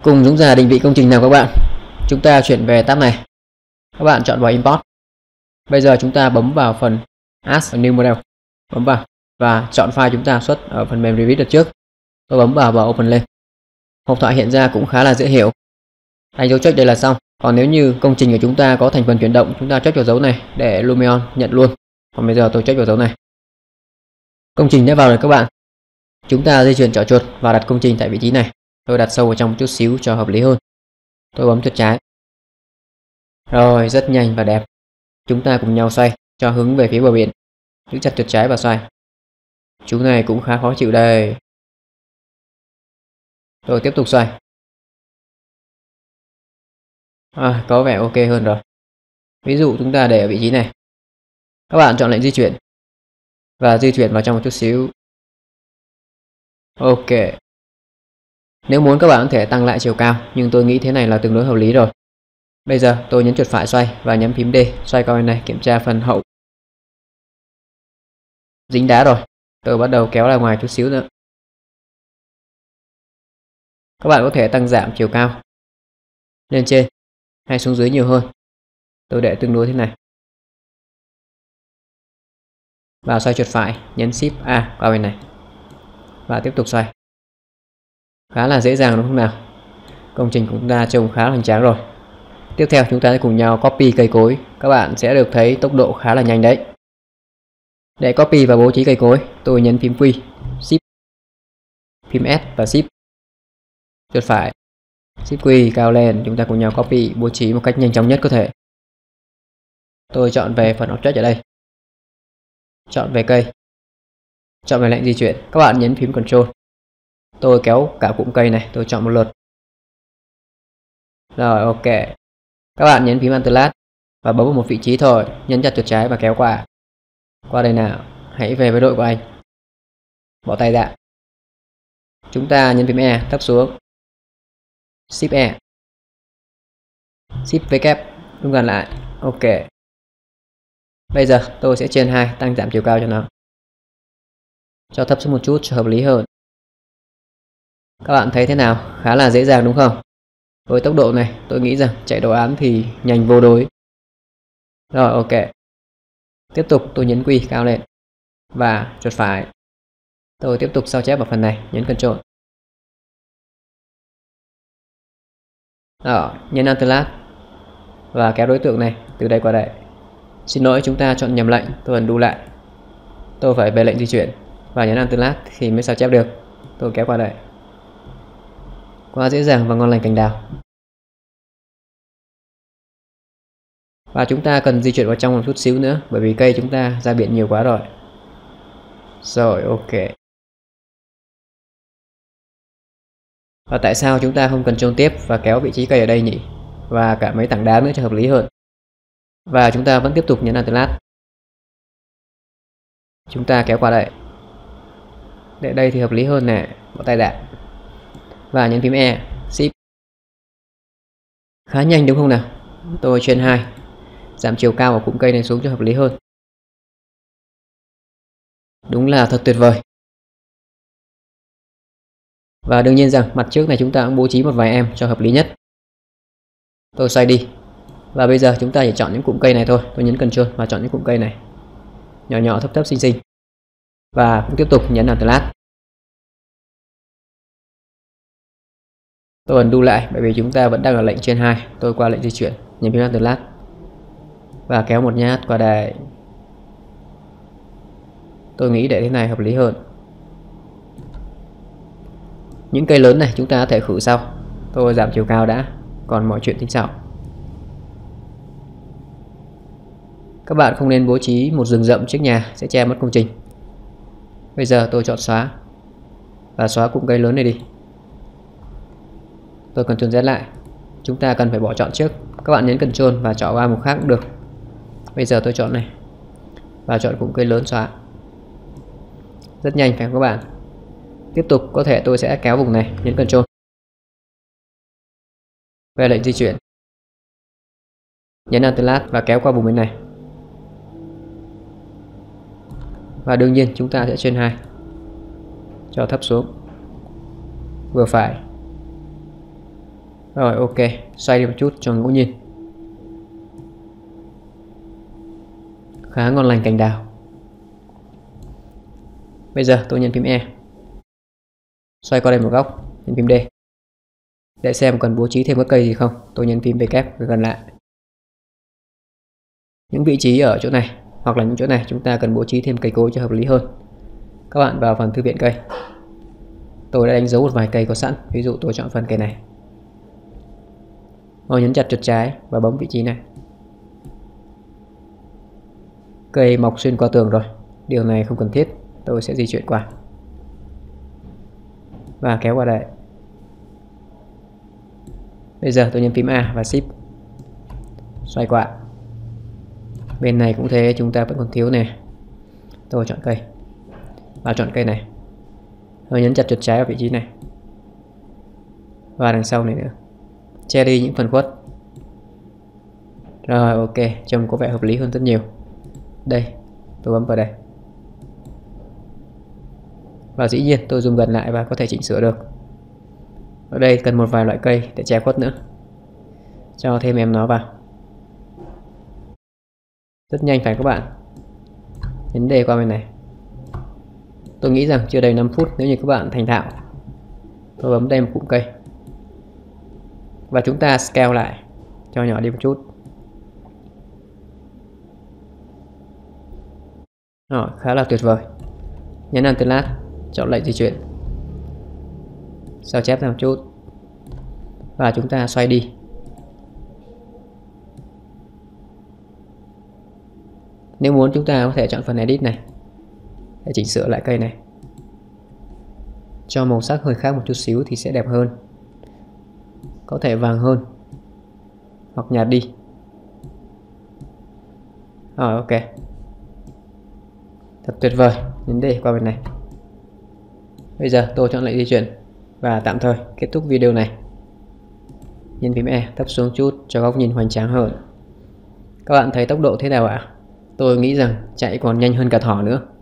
Cùng Dũng Già định vị công trình nào các bạn. Chúng ta chuyển về tab này. Các bạn chọn vào Import. Bây giờ chúng ta bấm vào phần Add a New Model. Bấm vào và chọn file chúng ta xuất ở phần mềm Revit đợt trước. Tôi bấm vào và Open lên. Hộp thoại hiện ra cũng khá là dễ hiểu. Đánh dấu check đây là xong. Còn nếu như công trình của chúng ta có thành phần chuyển động, chúng ta check vào dấu này để Lumion nhận luôn. Còn bây giờ tôi check vào dấu này. Công trình đã vào rồi các bạn. Chúng ta di chuyển chọn chuột và đặt công trình tại vị trí này. Tôi đặt sâu vào trong một chút xíu cho hợp lý hơn. Tôi bấm chuột trái. Rồi, rất nhanh và đẹp. Chúng ta cùng nhau xoay cho hướng về phía bờ biển. Giữ chặt chuột trái và xoay. Chú này cũng khá khó chịu đây. Tôi tiếp tục xoay. Có vẻ ok hơn rồi. Ví dụ chúng ta để ở vị trí này. Các bạn chọn lệnh di chuyển và di chuyển vào trong một chút xíu. Ok. Nếu muốn các bạn có thể tăng lại chiều cao, nhưng tôi nghĩ thế này là tương đối hợp lý rồi. Bây giờ tôi nhấn chuột phải xoay và nhấn phím D xoay qua bên này kiểm tra phần hậu. Dính đá rồi. Tôi bắt đầu kéo ra ngoài chút xíu nữa. Các bạn có thể tăng giảm chiều cao lên trên hay xuống dưới nhiều hơn. Tôi để tương đối thế này. Và xoay chuột phải, nhấn Shift A qua bên này. Và tiếp tục xoay. Khá là dễ dàng đúng không nào? Công trình của chúng ta trông khá là hoành tráng rồi. Tiếp theo chúng ta sẽ cùng nhau copy cây cối. Các bạn sẽ được thấy tốc độ khá là nhanh đấy. Để copy và bố trí cây cối, tôi nhấn phím Q, Shift, phím S và Shift. Chuột phải, Shift Q cao lên, chúng ta cùng nhau copy, bố trí một cách nhanh chóng nhất có thể. Tôi chọn về phần object ở đây. Chọn về cây. Chọn về lệnh di chuyển. Các bạn nhấn phím Ctrl. Tôi kéo cả cụm cây này, tôi chọn một lượt. Rồi, ok. Các bạn nhấn phím Alt và bấm vào một vị trí thôi, nhấn chặt chuột trái và kéo qua. Qua đây nào, hãy về với đội của anh. Bỏ tay ra. Chúng ta nhấn phím E, thấp xuống. Shift E. Shift V, đúng gần lại. Ok. Bây giờ tôi sẽ trên 2 tăng giảm chiều cao cho nó. Cho thấp xuống một chút cho hợp lý hơn. Các bạn thấy thế nào? Khá là dễ dàng đúng không? Với tốc độ này, tôi nghĩ rằng chạy đồ án thì nhanh vô đối. Rồi, ok. Tiếp tục tôi nhấn Q cao lên. Và chuột phải. Tôi tiếp tục sao chép vào phần này, nhấn Ctrl. Đó, nhấn Alt và kéo đối tượng này từ đây qua đây. Xin lỗi, chúng ta chọn nhầm lệnh, tôi undo lại. Tôi phải về lệnh di chuyển và nhấn Alt thì mới sao chép được. Tôi kéo qua đây. Quá dễ dàng và ngon lành cành đào. Và chúng ta cần di chuyển vào trong một chút xíu nữa, bởi vì cây chúng ta ra biển nhiều quá rồi. Rồi, ok. Và tại sao chúng ta không cần Ctrl tiếp và kéo vị trí cây ở đây nhỉ? Và cả mấy tảng đá nữa cho hợp lý hơn. Và chúng ta vẫn tiếp tục nhấn Alt. Chúng ta kéo qua đây. Để đây thì hợp lý hơn nè. Bỏ tay ra. Và nhấn phím E, Shift. Khá nhanh đúng không nào? Tôi trên 2. Giảm chiều cao của cụm cây này xuống cho hợp lý hơn. Đúng là thật tuyệt vời. Và đương nhiên rằng mặt trước này chúng ta cũng bố trí một vài em cho hợp lý nhất. Tôi xoay đi. Và bây giờ chúng ta chỉ chọn những cụm cây này thôi. Tôi nhấn Ctrl và chọn những cụm cây này. Nhỏ nhỏ thấp thấp xinh xinh. Và cũng tiếp tục nhấn Alt. Tôi undo lại bởi vì chúng ta vẫn đang ở lệnh trên 2. Tôi qua lệnh di chuyển, nhấn phím Alt và kéo một nhát qua đây. Tôi nghĩ để thế này hợp lý hơn. Những cây lớn này chúng ta có thể khử sau. Tôi giảm chiều cao đã, còn mọi chuyện tính sau. Các bạn không nên bố trí một rừng rậm trước nhà, sẽ che mất công trình. Bây giờ tôi chọn xóa và xóa cụm cây lớn này đi. Tôi cần Ctrl Z lại. Chúng ta cần phải bỏ chọn trước. Các bạn nhấn Ctrl và chọn qua một khác cũng được. Bây giờ tôi chọn này và chọn cụm cây lớn xóa. Rất nhanh phải không các bạn? Tiếp tục có thể tôi sẽ kéo vùng này, nhấn Ctrl. Về lệnh di chuyển. Nhấn Alt và kéo qua vùng bên này. Và đương nhiên chúng ta sẽ trên 2. Cho thấp xuống. Vừa phải. Rồi ok, xoay đi một chút cho ngẫu nhiên. Khá ngon lành cành đào. Bây giờ tôi nhấn phím E, xoay qua đây một góc, nhấn phím D. Để xem cần bố trí thêm các cây gì không, tôi nhấn phím W gần lại. Những vị trí ở chỗ này hoặc là những chỗ này chúng ta cần bố trí thêm cây cối cho hợp lý hơn. Các bạn vào phần thư viện cây. Tôi đã đánh dấu một vài cây có sẵn, ví dụ tôi chọn phần cây này. Tôi nhấn chặt chuột trái và bấm vị trí này. Cây mọc xuyên qua tường rồi, điều này không cần thiết, tôi sẽ di chuyển qua và kéo qua đây. Bây giờ tôi nhấn phím A và Shift, xoay qua. Bên này cũng thế, chúng ta vẫn còn thiếu nè. Tôi chọn cây và chọn cây này. Tôi nhấn chặt chuột trái ở vị trí này và đằng sau này nữa, che đi những phần khuất. Rồi ok, trông có vẻ hợp lý hơn rất nhiều. Đây, tôi bấm vào đây. Và dĩ nhiên tôi zoom gần lại và có thể chỉnh sửa được. Ở đây cần một vài loại cây để che khuất nữa. Cho thêm em nó vào. Rất nhanh phải các bạn. Nhấn đề qua bên này. Tôi nghĩ rằng chưa đầy 5 phút nếu như các bạn thành thạo. Tôi bấm đây một cụm cây. Và chúng ta scale lại, cho nhỏ đi một chút. Rồi, khá là tuyệt vời. Nhấn Alt lát, chọn lệnh di chuyển, sao chép ra một chút và chúng ta xoay đi. Nếu muốn chúng ta có thể chọn phần Edit này để chỉnh sửa lại cây này, cho màu sắc hơi khác một chút xíu thì sẽ đẹp hơn. Có thể vàng hơn hoặc nhạt đi. Rồi ok, thật tuyệt vời. Nhấn đề qua bên này. Bây giờ tôi chọn lệnh di chuyển và tạm thời kết thúc video này. Nhấn phím E thấp xuống chút cho góc nhìn hoành tráng hơn. Các bạn thấy tốc độ thế nào ạ? Tôi nghĩ rằng chạy còn nhanh hơn cả thỏ nữa.